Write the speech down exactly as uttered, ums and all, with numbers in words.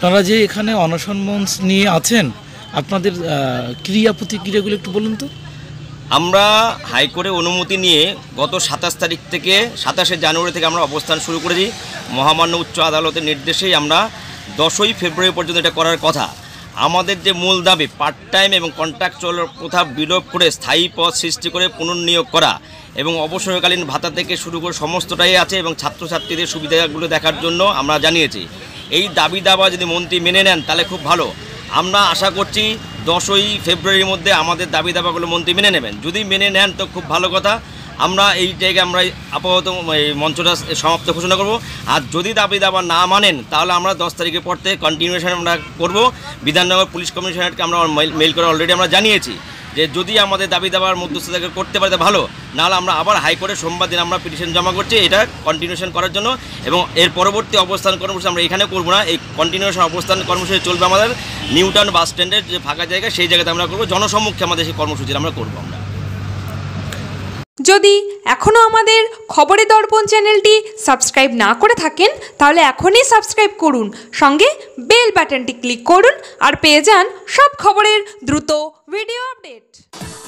আপনারা যে এখানে অনশন মঞ্চ নিয়ে আছেন, আপনাদের ক্রিয়া প্রতিক্রিয়াগুলো একটু বলুন তো। আমরা হাইকোর্টে অনুমতি নিয়ে গত সাতাশ তারিখ থেকে সাতাশে জানুয়ারি থেকে আমরা অবস্থান শুরু করেছি। মহামান্য উচ্চ আদালতের নির্দেশেই আমরা দশই ফেব্রুয়ারি পর্যন্ত এটা করার কথা। আমাদের যে মূল দাবি পার্ট টাইম এবং কন্ট্রাকচুয়াল প্রথা বিলোপ করে স্থায়ী পদ সৃষ্টি করে পুনর্নিয়োগ করা এবং অবসরকালীন ভাতা থেকে শুরু করে সমস্তটাই আছে এবং ছাত্রছাত্রীদের সুবিধাগুলো দেখার জন্য আমরা জানিয়েছি। এই দাবি দাবা যদি মন্ত্রী মেনে নেন তাহলে খুব ভালো। আমরা আশা করছি দশই ফেব্রুয়ারির মধ্যে আমাদের দাবি দাবাগুলো মন্ত্রী মেনে নেবেন। যদি মেনে নেন তো খুব ভালো কথা। আমরা এই জায়গায় আমরা আপাতত এই মঞ্চটা সমাপ্ত ঘোষণা করব। আর যদি দাবি দাবা না মানেন তাহলে আমরা দশ তারিখের পর থেকে কন্টিনিউশন আমরা করব। বিধাননগর পুলিশ কমিশনারকে আমরা মেইল করে অলরেডি আমরা জানিয়েছি যে যদি আমাদের দাবি দাবার মধ্যস্থতা করতে পারে ভালো, নাহলে আমরা আবার হাইকোর্টে সোমবার দিন আমরা পিটিশন জমা করছি এটা কন্টিনিউশন করার জন্য। এবং এর পরবর্তী অবস্থান কর্মসূচি আমরা এখানে করব না, এই কন্টিনিউশন অবস্থান কর্মসূচি চলবে আমাদের নিউটাউন বাস স্ট্যান্ডের যে ফাঁকা জায়গা সেই জায়গাতে আমরা করব। জনসম্মুখে আমাদের সেই কর্মসূচি আমরা করব। আমরা যদি এখনও আমাদের খবরের দর্পণ চ্যানেলটি সাবস্ক্রাইব না করে থাকেন তাহলে এখনই সাবস্ক্রাইব করুন, সঙ্গে বেল বাটনটি ক্লিক করুন আর পেয়ে যান সব খবরের দ্রুত ভিডিও আপডেট।